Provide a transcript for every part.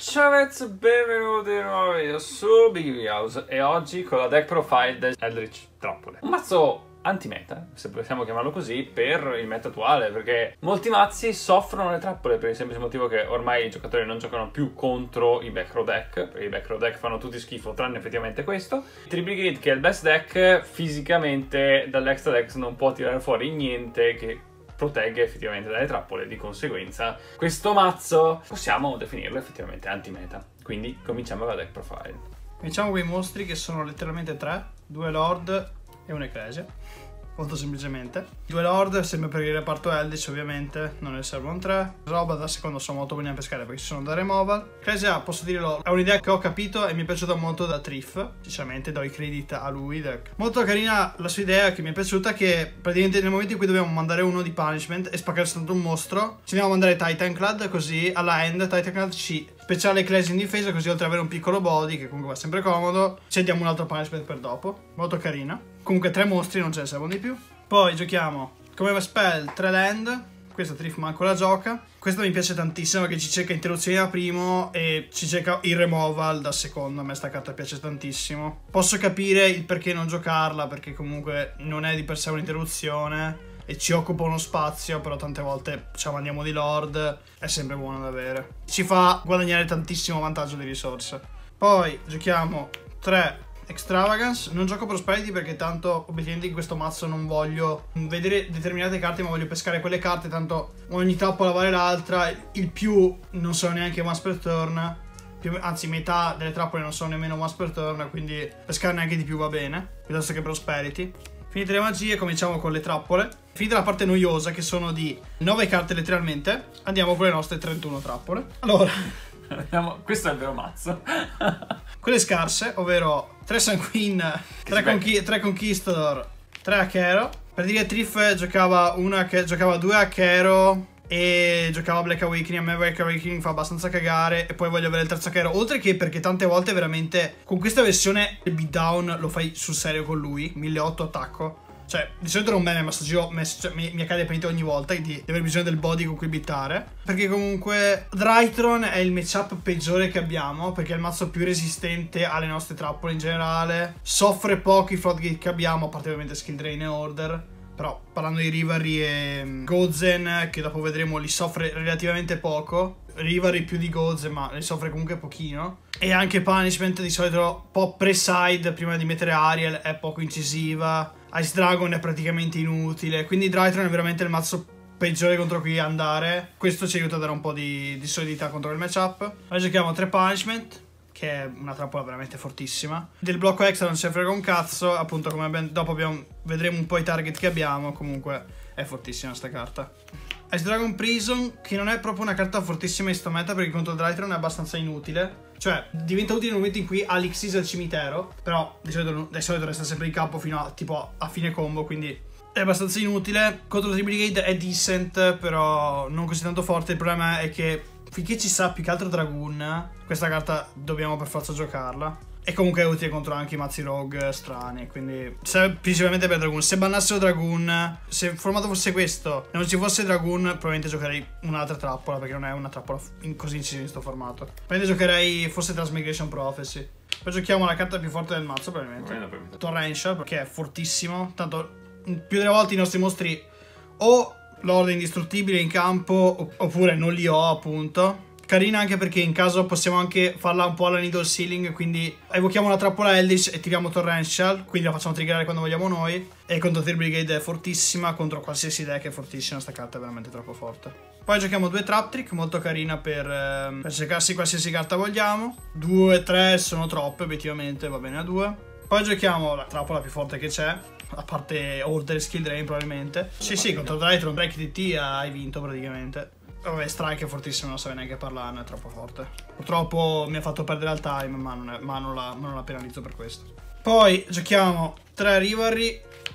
Ciao ragazzi, benvenuti di nuovo video su Big House e oggi con la deck profile del Eldritch Trappole. Un mazzo anti-meta, se possiamo chiamarlo così, per il meta attuale, perché molti mazzi soffrono le trappole per il semplice motivo che ormai i giocatori non giocano più contro i back row deck, perché i back row deck fanno tutti schifo tranne effettivamente questo. Tribrigade, che è il best deck, fisicamente dall'extra deck non può tirare fuori niente che protegge effettivamente dalle trappole, di conseguenza questo mazzo possiamo definirlo effettivamente anti-meta. Quindi cominciamo con la deck profile. Cominciamo con i mostri che sono letteralmente 3, 2 Lord e un Ecclesia, molto semplicemente. 2 Lord sempre per il reparto Eldritch, ovviamente non ne servono 3. Roba da secondo sono molto buoni a pescare perché ci sono da removal. Ecclesia, posso dirlo, è un'idea che ho capito e mi è piaciuta molto da Triff, sinceramente do i credit a lui. Molto carina la sua idea, che mi è piaciuta, che praticamente nel momento in cui dobbiamo mandare uno di punishment e spaccare soltanto un mostro, ci andiamo a mandare Titanclad, così alla end Titanclad ci speciale Ecclesia in difesa, così oltre ad avere un piccolo body che comunque va sempre comodo, ci diamo un altro punishment per dopo. Molto carina. Comunque 3 mostri, non ce ne servono di più. Poi giochiamo come spell 3 land. Questa Triff manco la gioca. Questa mi piace tantissimo perché ci cerca interruzioni da primo e ci cerca il removal da secondo. A me sta carta piace tantissimo. Posso capire il perché non giocarla, perché comunque non è di per sé un'interruzione e ci occupa uno spazio, però tante volte ci mandiamo di Lord, è sempre buono da avere. Ci fa guadagnare tantissimo vantaggio di risorse. Poi giochiamo 3 Extravagance. Non gioco Prosperity perché tanto obiettivamente in questo mazzo non voglio vedere determinate carte, ma voglio pescare quelle carte, tanto ogni tappa lavare l'altra. Il più non sono neanche once per turn, anzi metà delle trappole non sono nemmeno once per turn, quindi pescarne anche di più va bene, piuttosto che Prosperity. Finite le magie, cominciamo con le trappole. Finita la parte noiosa, che sono di 9 carte letteralmente, andiamo con le nostre 31 trappole. Allora, questo è il vero mazzo. quelle scarse, ovvero 3 Sanguine, 3 Conquistador, 3 Akero. Per dire, Triff giocava 2 Akero e giocava Black Awakening. A me Black Awakening fa abbastanza cagare e poi voglio avere il terzo Akero. Oltre che perché tante volte veramente con questa versione il beatdown lo fai sul serio con lui, 1800 attacco. Cioè, di solito non me, ma sto giro mi accade praticamente ogni volta di avere bisogno del body con cui bittare. Perché comunque Drytron è il matchup peggiore che abbiamo, perché è il mazzo più resistente alle nostre trappole in generale. Soffre poco i floodgate che abbiamo, a parte ovviamente Skill Drain e Order. Però parlando di Rivalry e Gozen, che dopo vedremo, li soffre relativamente poco. Rivalry più di Gozen, ma li soffre comunque pochino. E anche Punishment di solito un po' pre-side prima di mettere Ariel, è poco incisiva. Ice Dragon è praticamente inutile, quindi Drytron è veramente il mazzo peggiore contro cui andare. Questo ci aiuta a dare un po' di solidità contro il matchup. Ora giochiamo 3 Punishment, che è una trappola veramente fortissima. Del blocco extra non ci frega un cazzo, appunto come dopo vedremo un po' i target che abbiamo. Comunque è fortissima sta carta. Ice Dragon Prison, che non è proprio una carta fortissima in sto meta, perché contro Drytron è abbastanza inutile. Cioè, diventa utile nel momento in cui ha l'Xyz al cimitero, però di solito resta sempre in campo fino a tipo a fine combo, quindi è abbastanza inutile. Contro Tribrigade è decent, però non così tanto forte. Il problema è che finché ci sa più che altro Dragoon, questa carta dobbiamo per forza giocarla. E comunque è utile contro anche i mazzi rogue strani, quindi serve principalmente per Dragoon. Se bannassero Dragoon, se il formato fosse questo e non ci fosse Dragoon, probabilmente giocherei un'altra trappola, perché non è una trappola così incisiva in questo formato. Probabilmente giocherei forse Transmigration Prophecy. Poi giochiamo la carta più forte del mazzo, probabilmente Torrential, perché è fortissimo. Tanto più delle volte i nostri mostri o Lord indistruttibile in campo, oppure non li ho, appunto. Carina anche perché in caso possiamo anche farla un po' alla Needle Ceiling, quindi evochiamo una trappola Eldritch e tiriamo Torrential, quindi la facciamo triggerare quando vogliamo noi. E contro Tribrigade è fortissima, contro qualsiasi deck è fortissima, sta carta è veramente troppo forte. Poi giochiamo 2 Trap Trick, molto carina per cercarsi qualsiasi carta vogliamo. 2, 3 sono troppe, obiettivamente va bene a 2. Poi giochiamo la trappola più forte che c'è, a parte Order e Skill Drain probabilmente. Sì, contro Drytron Break DT hai vinto praticamente. Vabbè, Strike è fortissimo, non so neanche parlarne, è troppo forte. Purtroppo mi ha fatto perdere al time, ma non la penalizzo per questo. Poi giochiamo 3 Rivalry,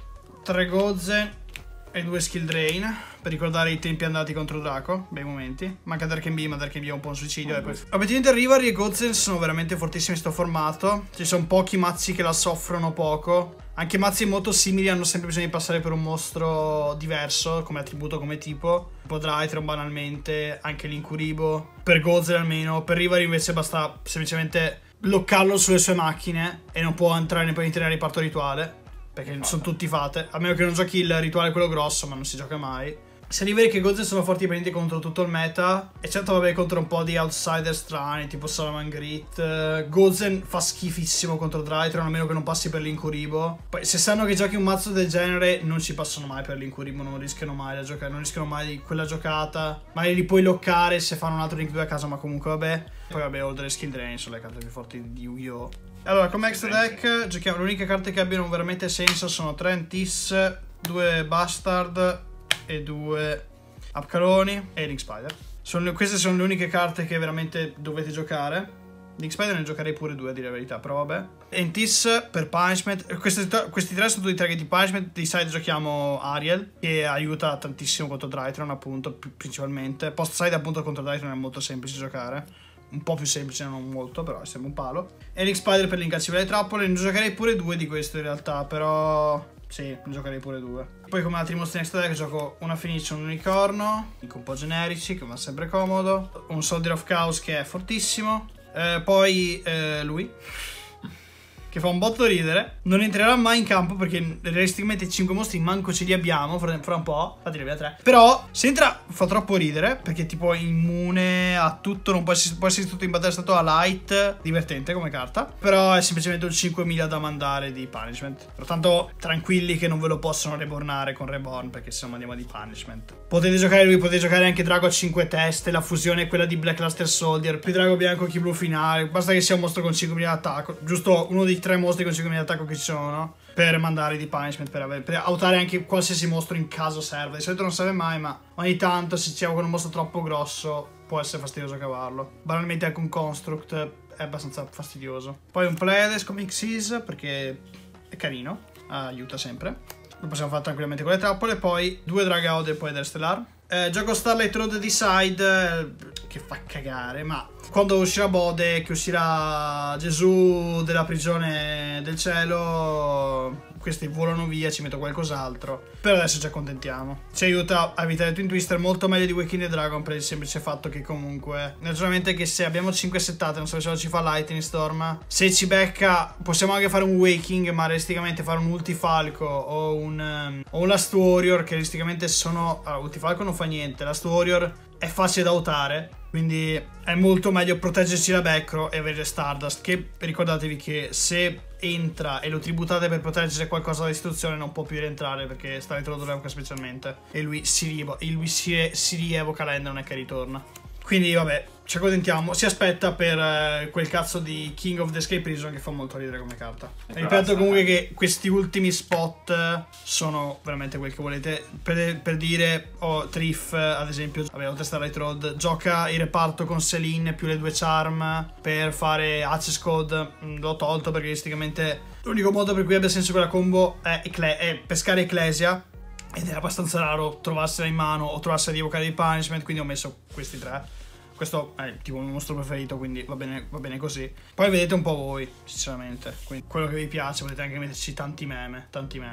3 Gozen e 2 Skill Drain, per ricordare i tempi andati contro Draco, bei momenti. Manca Dark B, ma Dark B è un po' un suicidio. Obiettivamente Rivalry e Gozen sono veramente fortissimi in sto formato. Ci sono pochi mazzi che la soffrono poco. Anche mazzi molto simili hanno sempre bisogno di passare per un mostro diverso come attributo, come tipo Drytron banalmente, anche l'Incuribo. Per Gozer almeno, per Rivari invece basta semplicemente loccarlo sulle sue macchine e non può entrare nel reparto rituale, perché sono tutti fate, a meno che non giochi il rituale quello grosso, ma non si gioca mai. Se Rivari che Gozer sono forti prendenti contro tutto il meta, e certo vabbè contro un po' di outsider strani tipo Salamangreat. Gozen fa schifissimo contro Drytron, a meno che non passi per l'Incuribo. Poi se sanno che giochi un mazzo del genere non ci passano mai per l'Incuribo, non rischiano mai da giocare, non rischiano mai quella giocata. Magari li puoi loccare se fanno un altro Link 2 a casa, ma comunque vabbè. Poi vabbè, oltre a Skill Drain sono le carte più forti di Yu-Gi-Oh! Allora, come extra deck giochiamo, le uniche carte che abbiano veramente senso sono 3 Antis, 2 Bastard e 2 Apcaloni e Link Spider. Queste sono le uniche carte che veramente dovete giocare. Link Spider ne giocherei pure 2 a dire la verità, però vabbè. Antis per Punishment. Questi 3 sono tutti target di Punishment. Di side giochiamo Ariel, che aiuta tantissimo contro Drytron, appunto, principalmente. Post side appunto contro Drytron è molto semplice giocare. Un po' più semplice, non molto, però è sempre un palo. E Link Spider per l'incazzibile le trappole. Ne giocherei pure 2 di questo in realtà, però sì, ne giocherei pure 2. Poi come altri mostri next deck gioco una Phoenix, un Unicorno, un po' generici, che va sempre comodo. Un Soldier of Chaos che è fortissimo. Poi lui che fa un botto ridere. Non entrerà mai in campo perché realisticamente 5 mostri manco ce li abbiamo fra un po'. Infatti ne abbiamo 3. Però se entra fa troppo ridere perché tipo è immune a tutto. Non può essere tutto in battaglia, stato a light. Divertente come carta. Però è semplicemente un 5000 da mandare di punishment. Pertanto tranquilli che non ve lo possono rebornare con Reborn, perché se no mandiamo di punishment. Potete giocare lui, potete giocare anche Drago a 5 teste. La fusione è quella di Black Luster Soldier, più Drago bianco che blu finale. Basta che sia un mostro con 5000 d'attacco. Giusto uno dei 3 mostri con 5000 d'attacco che ci sono, per mandare di punishment, per autare anche qualsiasi mostro in caso serve. Di solito non serve mai, ma ogni tanto se c'è un mostro troppo grosso può essere fastidioso cavarlo. Banalmente anche un Construct è abbastanza fastidioso. Poi un Pleiades come Xyz perché è carino, aiuta sempre. Lo possiamo fare tranquillamente con le trappole. Poi 2 Dragaud e poi Eder Stellar. Gioco Starlight Road di side che fa cagare, ma quando uscirà Bode, che uscirà Gesù della prigione del cielo, questi volano via, ci metto qualcos'altro. Per adesso ci accontentiamo. Ci aiuta a evitare Twin Twister molto meglio di Waking the Dragon, per il semplice fatto che comunque naturalmente che se abbiamo 5 settate, non so se ci fa Lightning Storm, se ci becca possiamo anche fare un Waking, ma realisticamente fare un Ultifalco o un Last Warrior, che realisticamente sono Ultifalco non fa niente, Last Warrior è facile da utare, quindi è molto meglio proteggersi la backrow e avere Stardust, che ricordatevi che se entra e lo tributate per proteggere qualcosa dall'istituzione non può più rientrare, perché Starlight Road lo evoca specialmente e lui si rievoca l'end, non è che ritorna. Quindi vabbè, ci accontentiamo. Si aspetta per quel cazzo di King of the Escape Prison che fa molto ridere come carta. Ripeto comunque che questi ultimi spot sono veramente quel che volete. Per dire, Triff ad esempio, vabbè, oltre a Starlight Road, gioca il reparto con Selene più le 2 charm per fare Access Code. L'ho tolto perché realisticamente l'unico modo per cui abbia senso quella combo è pescare Ecclesia, ed è abbastanza raro trovarsela in mano o trovarsela di evocare di punishment, quindi ho messo questi 3. Questo è tipo il mio mostro preferito, quindi va bene così. Poi vedete un po' voi, sinceramente. Quindi quello che vi piace, potete anche metterci tanti meme.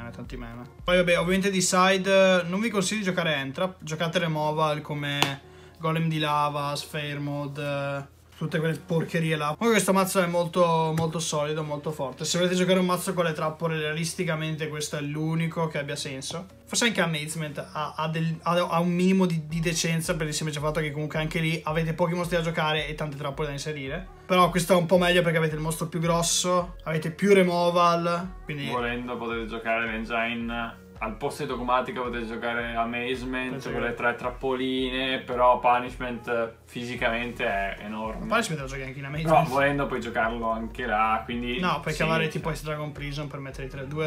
Poi vabbè, ovviamente di side non vi consiglio di giocare Entrap. Giocate Removal come Golem di Lava, Sphere Mode, tutte quelle porcherie là. Comunque questo mazzo è molto solido, molto forte. Se volete giocare un mazzo con le trappole, realisticamente questo è l'unico che abbia senso. Forse anche Amazement ha un minimo di decenza, per il semplice fatto che comunque anche lì avete pochi mostri da giocare e tante trappole da inserire. Però questo è un po' meglio perché avete il mostro più grosso, avete più removal, quindi volendo potete giocare l'engine. Al posto di Dogmatica potete giocare Amazement con le 3 trappoline, però Punishment fisicamente è enorme. Punishment lo giochi anche in Amazement. No, volendo puoi giocarlo anche là, quindi no, puoi cavare tipo Ice Dragon Prison per mettere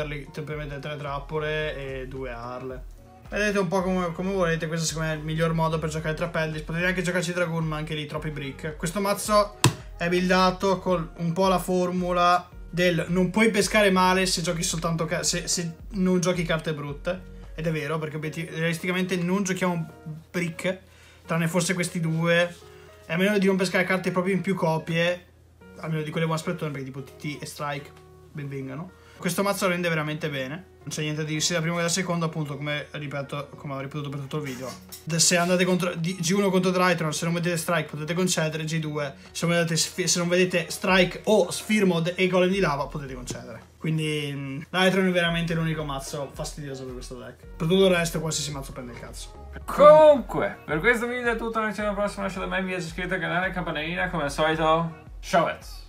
3 trappole e 2 Arle. Vedete un po' come volete, questo secondo me è il miglior modo per giocare Trapellis. Potete anche giocarci Dragoon, ma anche lì troppi brick. Questo mazzo è buildato con un po' la formula del non puoi pescare male se giochi soltanto se non giochi carte brutte, ed è vero, perché realisticamente non giochiamo brick tranne forse questi 2, e a meno di non pescare carte proprio in più copie, almeno di quelle One Spread Turn, perché tipo TT e Strike ben vengano, Questo mazzo rende veramente bene, non c'è niente da dire sia da primo che da secondo, appunto, come ripeto, come ho ripetuto per tutto il video. Se andate contro G1 contro Drytron, se non vedete Strike potete concedere, G2 se non vedete Strike o Sphere Mod e Golem di Lava potete concedere. Quindi Drytron è veramente l'unico mazzo fastidioso per questo deck. Per tutto il resto qualsiasi mazzo prende il cazzo. Comunque, per questo video è tutto, noi ci vediamo alla prossima, lasciate mai, iscrivetevi al canale, campanellina, come al solito, ciao!